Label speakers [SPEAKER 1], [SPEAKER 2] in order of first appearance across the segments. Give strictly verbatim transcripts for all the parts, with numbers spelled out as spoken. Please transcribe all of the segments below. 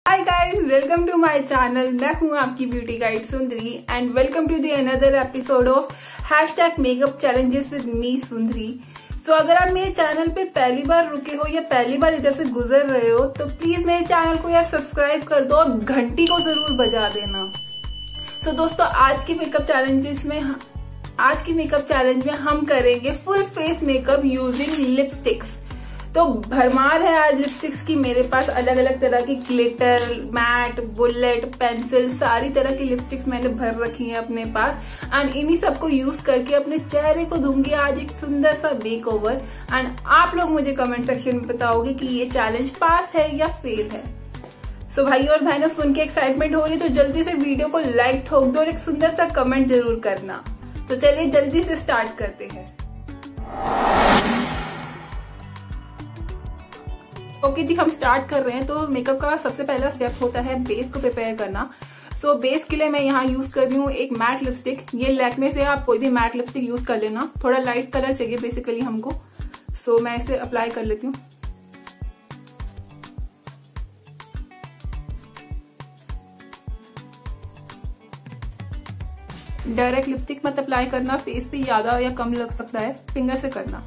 [SPEAKER 1] Hi guys, welcome to my channel. मैं हूं आपकी beauty guide Sundari and welcome to the another episode of hashtag makeup challenges with me Sundari. So अगर आप मेरे channel पे पहली बार रुके हो या पहली बार इधर से गुजर रहे हो तो प्लीज मेरे चैनल को यार सब्सक्राइब कर दो और घंटी को जरूर बजा देना। सो so, दोस्तों आज के मेकअप चैलेंजेस में आज की मेकअप चैलेंज में हम करेंगे full face makeup using lipsticks. तो भरमार है आज लिपस्टिक्स की मेरे पास, अलग अलग तरह की ग्लिटर, मैट, बुलेट, पेंसिल, सारी तरह की लिपस्टिक्स मैंने भर रखी है अपने पास एंड इन्हीं सबको यूज करके अपने चेहरे को दूंगी आज एक सुंदर सा मेकओवर एंड आप लोग मुझे कमेंट सेक्शन में बताओगे कि ये चैलेंज पास है या फेल है। सो भाई और बहनों, सुन के एक्साइटमेंट हो रही तो जल्दी से वीडियो को लाइक ठोक दो और एक सुंदर सा कमेंट जरूर करना। तो चलिए जल्दी से स्टार्ट करते हैं। ओके okay जी, हम स्टार्ट कर रहे हैं। तो मेकअप का सबसे पहला स्टेप होता है बेस को प्रिपेयर करना। सो so, बेस के लिए मैं यहाँ यूज कर रही हूँ एक मैट लिपस्टिक। ये लैक्मे से आप कोई भी मैट लिपस्टिक यूज कर लेना। थोड़ा लाइट कलर चाहिए बेसिकली हमको। सो so, मैं इसे अप्लाई कर लेती हूँ। डायरेक्ट लिपस्टिक मत अप्लाई करना, फेस पे ज्यादा या कम लग सकता है, फिंगर से करना।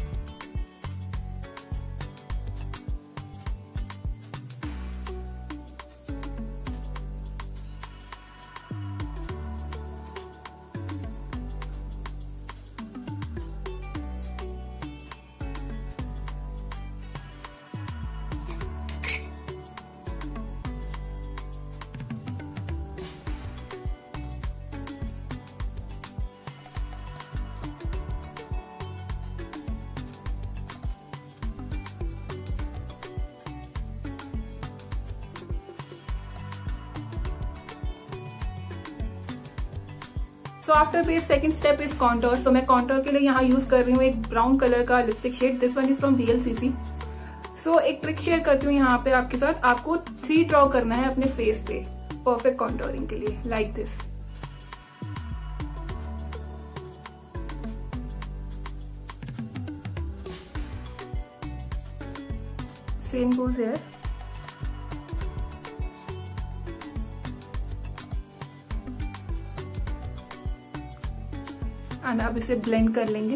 [SPEAKER 1] So after base second step is contour. So मैं कॉन्टोर के लिए यहाँ यूज कर रही हूँ एक ब्राउन कलर का lipstick shade. This one is from V L C C. So एक ट्रिक शेयर करती हूँ यहाँ पे आपके साथ। आपको थ्री ड्रॉ करना है अपने फेस पे परफेक्ट कॉन्टोरिंग के लिए, like this. Same goes here. And आप इसे ब्लेंड कर लेंगे।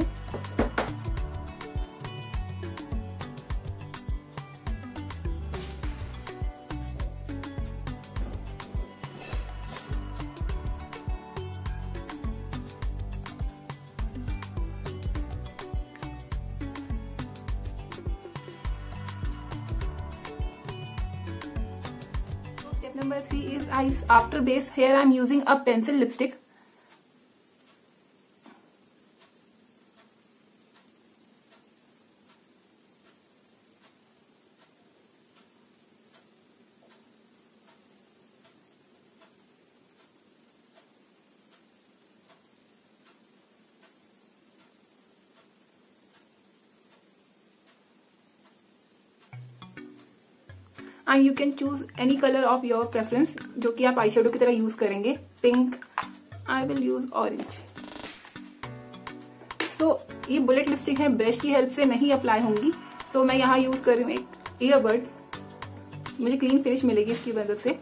[SPEAKER 1] Step number three is eyes. After base, here I am using a pencil lipstick. And you can choose any colour of your preference जो कि आप eye shadow की तरह use करेंगे। Pink, I will use orange. So ये bullet lipstick है, brush की help से नहीं अप्लाई होंगी। सो so, मैं यहाँ यूज कर रही हूँ एक ईयरबड। मुझे क्लीन फिनिश मिलेगी इसकी मदद से।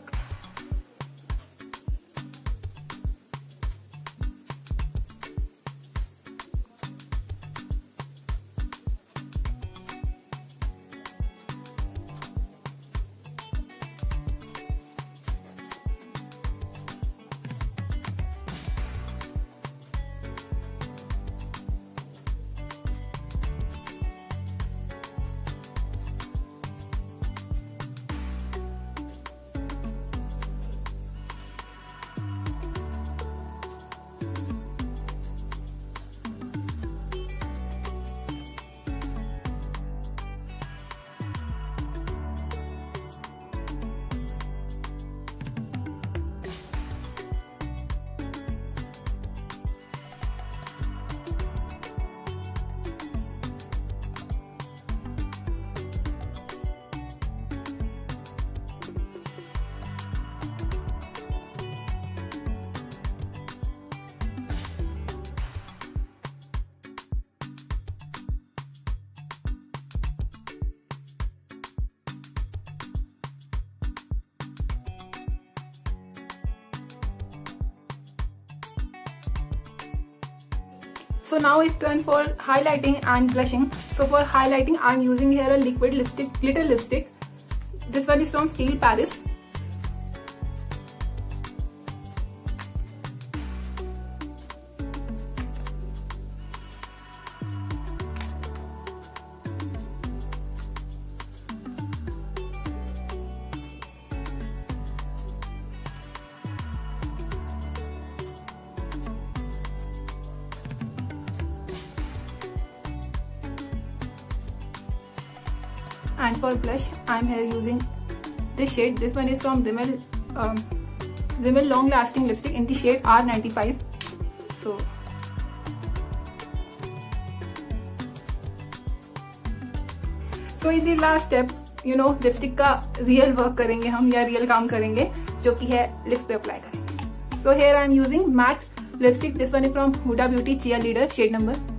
[SPEAKER 1] So now it's turn for highlighting and blushing. So for highlighting, I'm using here a liquid lipstick, glitter lipstick. This one is from Steel Paris. And for blush, I'm here using this shade. This one is from Rimmel, um, Rimmel Long Lasting Lipstick in the shade R ninety-five. So, so in the last step, you know, lipstick का real work करेंगे हम या real काम करेंगे, जो कि है lips पे apply करेंगे. So here I'm using matte lipstick. This one is from Huda Beauty Cheerleader, shade number